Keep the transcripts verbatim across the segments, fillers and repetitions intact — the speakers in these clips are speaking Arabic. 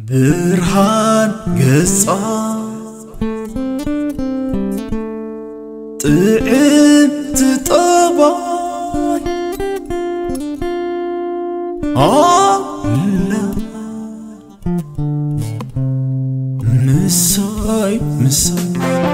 برهان قصة طعمت طباي آه لا مساي مساي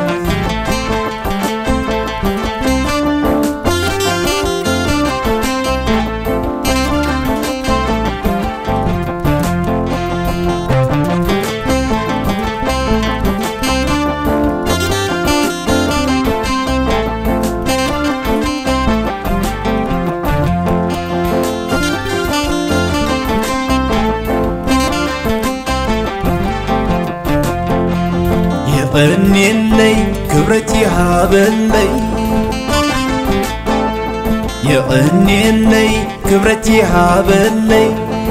يغني اللي كبرتي هابلي يغني اللي كبرتي هابلي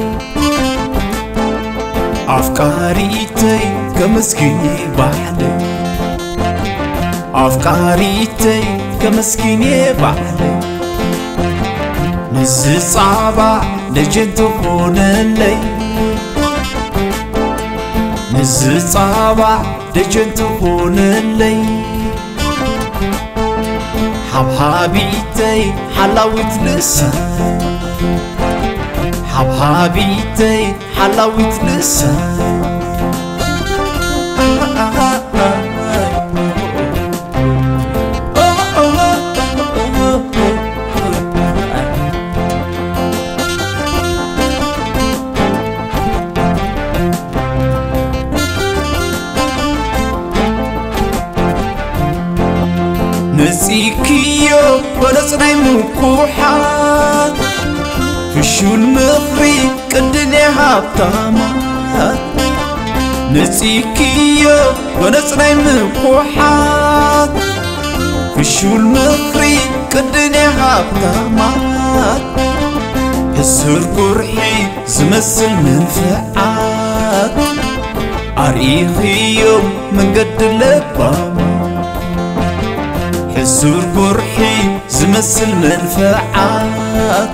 أفكاريتي كمسكيني بحلي أفكاريتي كمسكيني بحلي نزل صعبة لجن تكون اللي نزل صعبة لجن تكون اللي حبحبيتي حلاوة لسان حبحبيتي حلاوة لسان نسيكيو ونصنعي مكوحات فشو المغري كدني هابطامات نسيكيو ونصنعي مكوحات فشو المغري كدني هابطامات يسر قرحي زمسل منفعات أريخيو من قد اللبامات حسور قرحي زمسل منفعات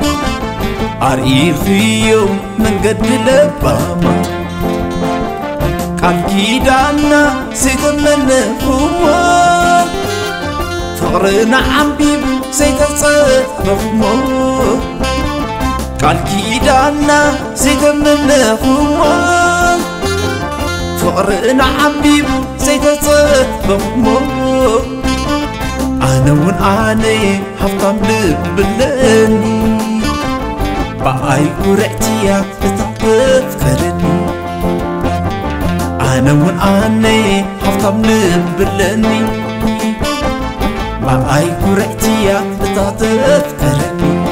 أريخي يوم من قد لباما قال كيدانا سيتمنى هو فقرنا عمبيب سيتصد مفمو قال كيدانا سيتمنى هو فقرنا عمبيب سيتصد مفمو أنا ون أنا هفطم لبلني بأي قرأتيا لتطف كرني أنا ون أنا هفطم لبلني بأي قرأتيا لتطف كرني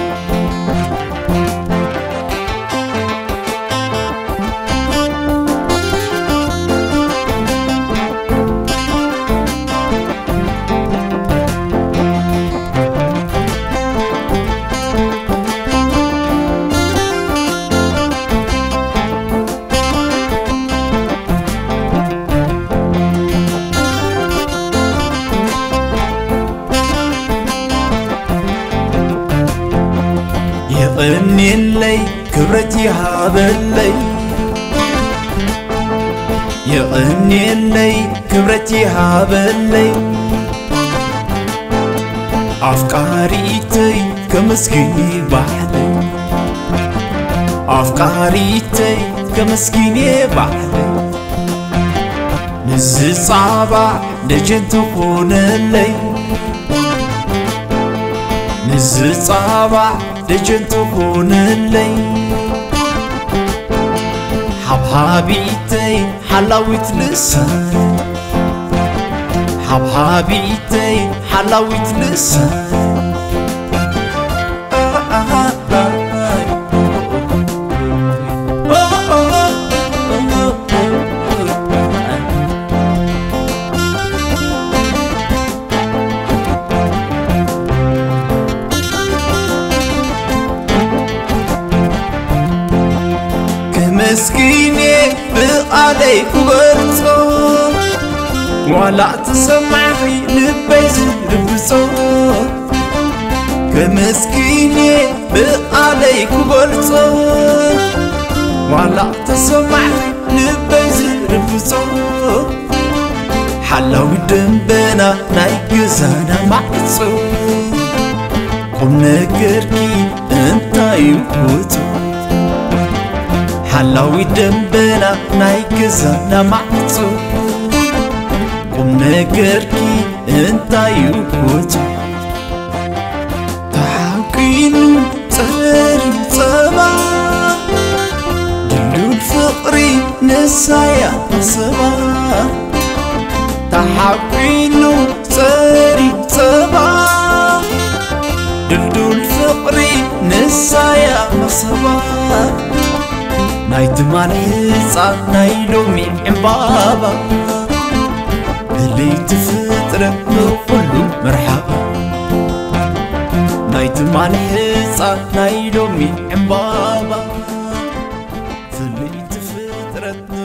يغني اللي كبرتي هابلي يغني اللي كبرتي هابلي أفكاريتي كمسكيني بحلي أفكاريتي كمسكيني بحلي نزل صعبة لجن تكون اللي نزل صعبة لجن تكون اللي حبحبيتي حلاوة لسان حبحبيتي حلاوة لسان مسكيني بقالي كبرتو ولا تسمعي لبيز لبسو كمسكيني بقالي كبرتو ولا تسمعي لبيز ربصو حلاوي دنبنا ناي جزانا معصو قم نكركي انتا يوتو حلاوي دنبنا ناي جزانا معصو قم نكركي انتا يوتو تحاكينو تاري صبا دلو الفقري نسايا صبا تحاكينو تاري صبا دلو الفقري نسايا صبا نايت ماليصا نايلومي عمبابا اللي تفترة كله مرحبا نايت ماليصا نايلومي عمبابا اللي تفترة